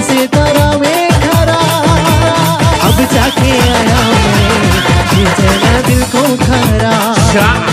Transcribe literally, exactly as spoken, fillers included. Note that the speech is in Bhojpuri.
से तारा में खरा, अब जाके आया मैं, ये चला दिल को खरा।